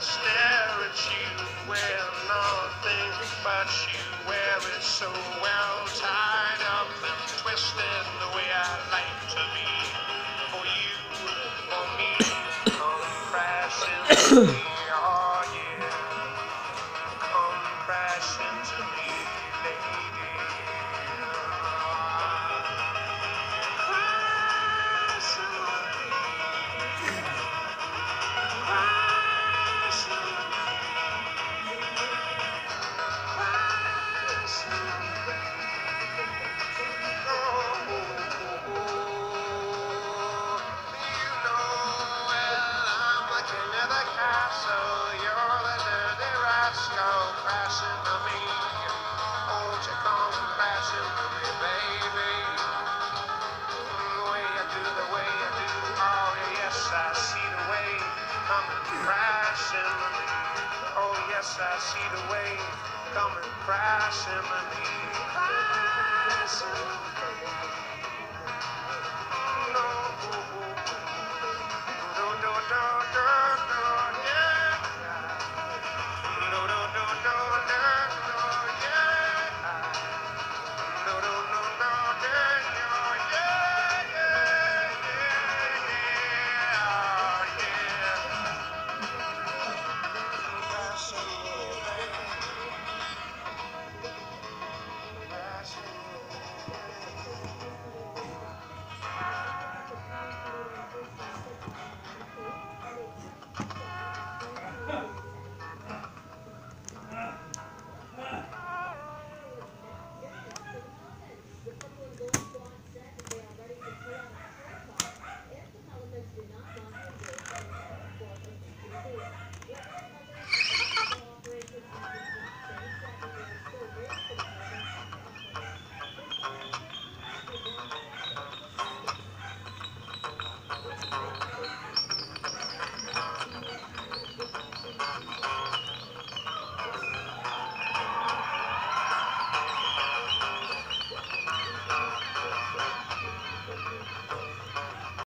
stare at you, wear nothing but you, wear it so well tied up and twisted the way I like to be. For you, for me, come crashing to me, oh yeah, come crashing to me, lady. I see the wave coming crashing to me, crashing.